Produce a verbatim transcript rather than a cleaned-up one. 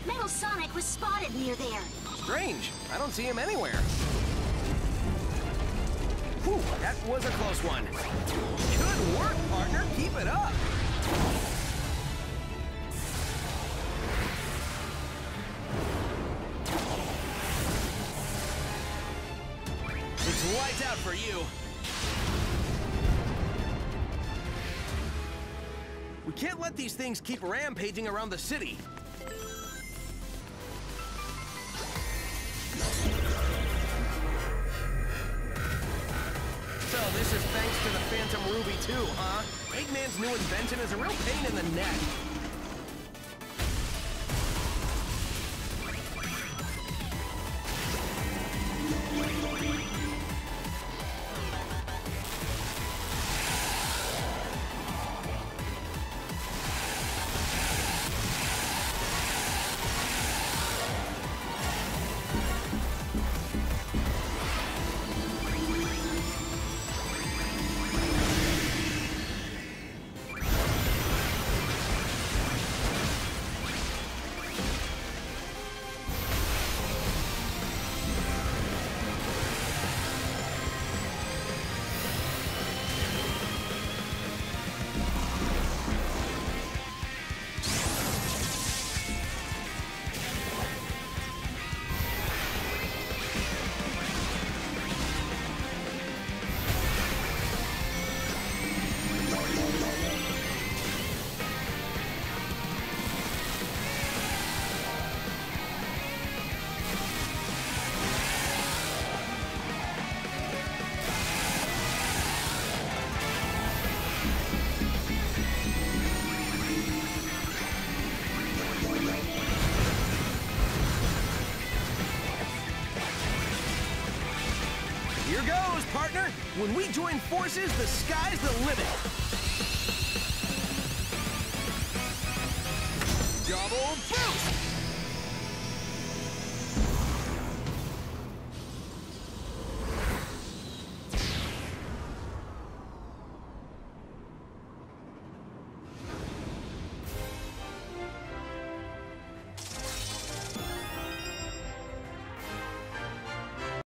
Metal Sonic was spotted near there. Strange. I don't see him anywhere. Whew, that was a close one. Good work, partner. Keep it up. It's lights out for you. We can't let these things keep rampaging around the city. So this is thanks to the Phantom Ruby too, huh? Eggman's new invention is a real pain in the neck. Here goes, partner! When we join forces, the sky's the limit! Double boost!